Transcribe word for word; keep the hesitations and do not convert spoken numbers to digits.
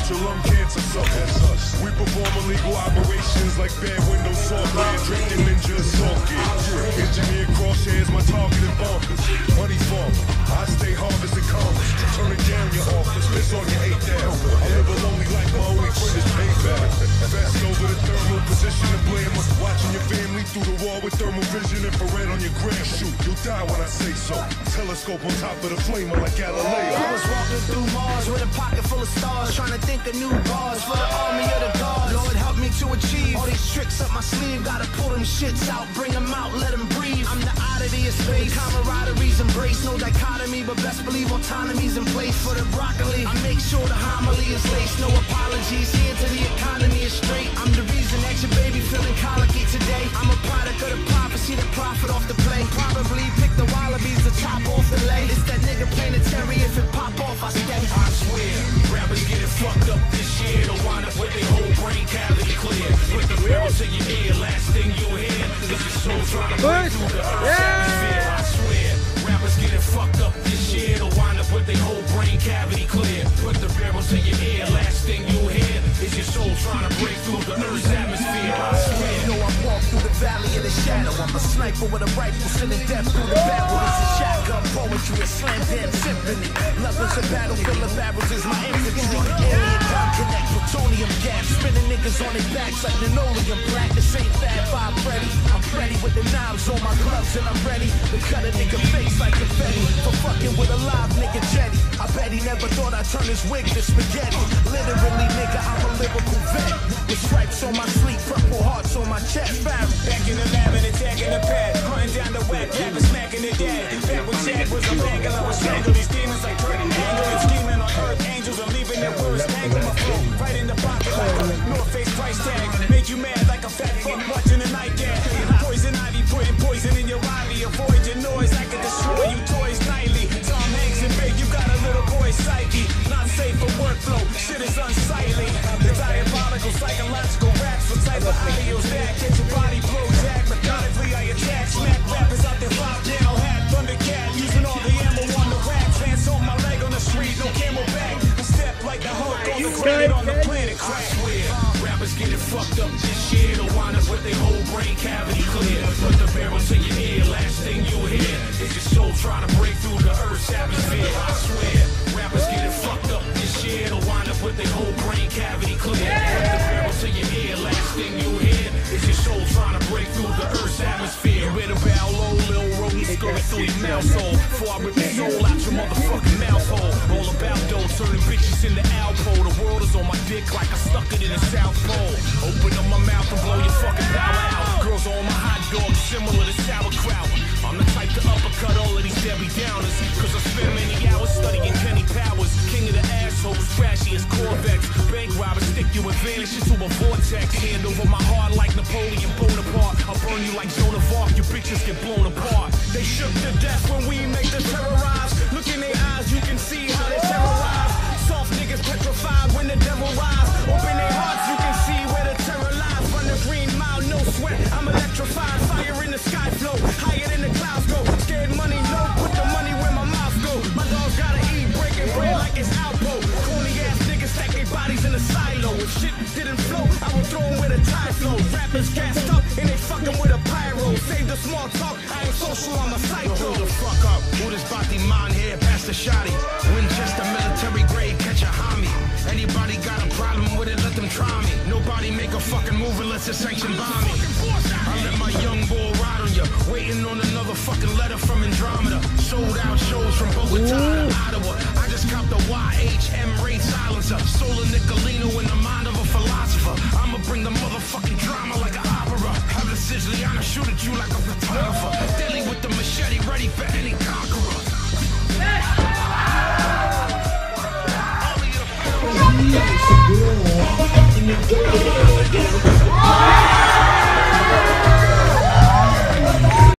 your lung cancer suckers. We perform illegal operations like bad window software, drinking ninja assault gear. Engineer crosshairs, my target and bonkers. Money farmer, I stay harvesting commas. Turning down your office, piss on your eight down. I live a lonely life, my only friend is payback. Fast over the thermal position of blammer. Watching your family through the wall with thermal vision, infrared on your gram. Shoot, you'll die when I say so. Telescope on top of the flamer like Galileo. I was walking through Mars with a pocket full of stars, trying to think of new bars for the army of the gods. Lord help me to achieve all these tricks up my sleeve. Gotta pull them shits out, bring them out, let them breathe. I'm the oddity of space, camaraderie's embrace. No dichotomy, but best believe autonomy's in place. For the broccoli, I make sure the homily is laced. No apologies, here to the economy is straight. I'm the reason that your baby feeling colicky today. I'm a product of the prophecy, the profit off the play. Probably pick the wallabies to top off the lay. It's that nigga planetary, if it pop off, I stay. I swear, rappers getting fucked up this year. Don't wind up with their whole brain cavity clear. Put the barrel to your ear, last thing you'll hear is your soul trying to break through the earth's atmosphere. I swear, rappers getting fucked up this year. Don't wind up with their whole brain cavity clear. Put the barrel to your ear, last thing you'll hear is your soul trying to break through the earth's atmosphere. I swear. You know I walk through the valley of the shadow. I'm a sniper with a rifle, sending death through the battle. It's a shotgun poetry, a slam dance symphony. Love is a battlefield of barrels is my infantry. Alien bomb connect, plutonium gas, spinning niggas on their backs like linoleum black. This ain't Fab Five Freddy. I'm ready with the knives on my gloves and I'm ready to cut a nigga face like confetti for fucking with a live nigga jetty. I bet he never thought I'd turn his wig to spaghetti. Literally, nigga, I'm a lyrical vet. With stripes on my sleeve, purple hearts on my chest. Fab. Back in the lab and attacking the pad, hunting down the wet, rapping, smacking the dead. Back when Chad was a bagel, I was strangle these demons like turning anger and scheming on earth. Angels are leaving their words, tangle my flow right in the pocket like a North Face price tag. Make you mad like a fat fuck watching a nightcap. Poison ivy, putting poison in your ivy. Avoid your noise, I can destroy you toys nightly. Tom Hanks and Big, you got a little boy psyche. Not safe for workflow, shit is unsightly. The diabolical, psychological raps for type of audios that get your body blow jack. Methodically I attack, smack rappers out their five down hat. Thundercat, using all the ammo on the rack. Fans on my leg on the street, no camel back. I step like the Hulk on the granite on the planet crack. I swear, rappers getting fucked up this year. Don't wind up with their whole brain cavity clear. Put the barrel to your ear, last thing you'll hear is your soul trying to break through the earth's atmosphere. I swear, rappers getting fucked up this year. Don't wind up with their whole brain cavity clear. Put the barrel to your ear, last thing you'll hear is your soul trying to break through the earth's atmosphere. With a bow low, little rodent scurry through your mouth hole. Before I rip your soul out your motherfucking mouth hole. All about those turning bitches into Alpo. The world is on my dick like I stuck it in the South Pole. Open up my mouth and blow your fucking power out. Girls on my hot dog, similar to sauerkraut. I'm the type to uppercut all of these Debbie Downers. Cause I spend many hours studying Kenny Powers. King of the assholes, trashy as Corvettes. Bank robbers stick you and vanish into a vortex. Hand over my heart like Napoleon Bonaparte. I'll burn you like Joan of Arc, you bitches get blown apart. They shook to death when we make them terrorize. Look in their eyes, you can see how they terrorize. Soft niggas petrified when the devil rise. Open their hearts, you can see where the terror lies. Run the green mile, no sweat, I'm electrified. Fire in the sky flow, higher than the clouds go. Scared money, no, put the money where my mouth go. My dogs gotta eat, breaking bread like it's Alpo. Corny ass niggas stack their bodies in a silo. If shit didn't flow, I would throw them where the tide flows. Rappers gassed up and they fucking with a pyro. Save the small talk, I ain't social, I'm a psycho. Hold the fuck up, who this body man here, pass the shotty. Winchester military grade, catch a homie. Anybody got a problem with it, let them try me. Nobody make a fucking move unless it's sanctioned by me. I let my young bull ride on ya, waiting on another fucking letter from Andromeda. Sold out shows from Bogota to Ottawa. I just copped a Y H M rate silencer. Solar Nicolino in the mind of a philosopher. I'ma bring the motherfucking drama like an opera. Have the Siciliana shoot at you like a photographer. Deadly with the machete, ready for any conqueror. Yes.